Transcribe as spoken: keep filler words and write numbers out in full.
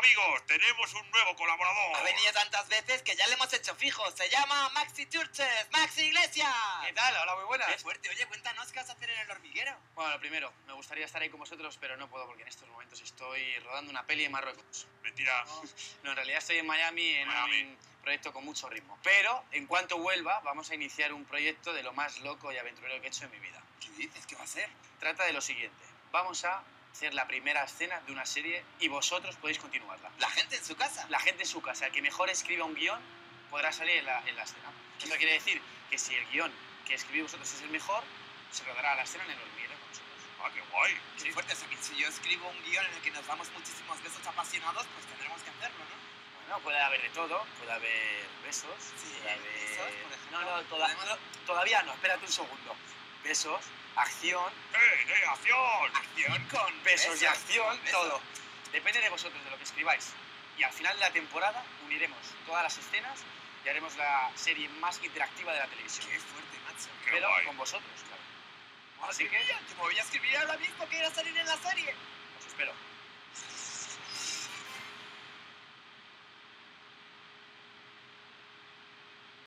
amigos, tenemos un nuevo colaborador. Ha venido tantas veces que ya le hemos hecho fijo. Se llama Maxi Churches, Maxi Iglesias. ¿Qué tal? Hola, muy buenas. Qué fuerte. Oye, cuéntanos qué vas a hacer en el hormiguero. Bueno, lo primero, me gustaría estar ahí con vosotros, pero no puedo porque en estos momentos estoy rodando una peli en Marruecos. Mentira. No, en realidad estoy en Miami en Miami. un proyecto con mucho ritmo. Pero, en cuanto vuelva, vamos a iniciar un proyecto de lo más loco y aventurero que he hecho en mi vida. ¿Qué dices? ¿Qué va a ser? Trata de lo siguiente. Vamos a hacer la primera escena de una serie y vosotros podéis continuarla. ¿La gente en su casa? La gente en su casa, el que mejor escriba un guión, podrá salir en la, en la escena. Eso quiere decir que si el guión que escribís vosotros es el mejor, se rodará la escena en el hormiguero con vosotros. Ah, qué guay. Qué fuerte. O sea, que si yo escribo un guión en el que nos damos muchísimos besos apasionados, pues tendremos que hacerlo, ¿no? Bueno, puede haber de todo, puede haber besos, Sí, puede haber... besos, por ejemplo. No, no, toda- Podemos- no, todavía no, espérate un segundo. Besos, acción, ¡Eh, eh, acción! Acción con besos y acción, besos. todo. Depende de vosotros, de lo que escribáis. Y al final de la temporada uniremos todas las escenas y haremos la serie más interactiva de la televisión. Qué fuerte, macho. Qué Pero guay. con vosotros, claro. Madre Así que mía, que me voy a escribir ahora mismo que ir a salir en la serie. os espero.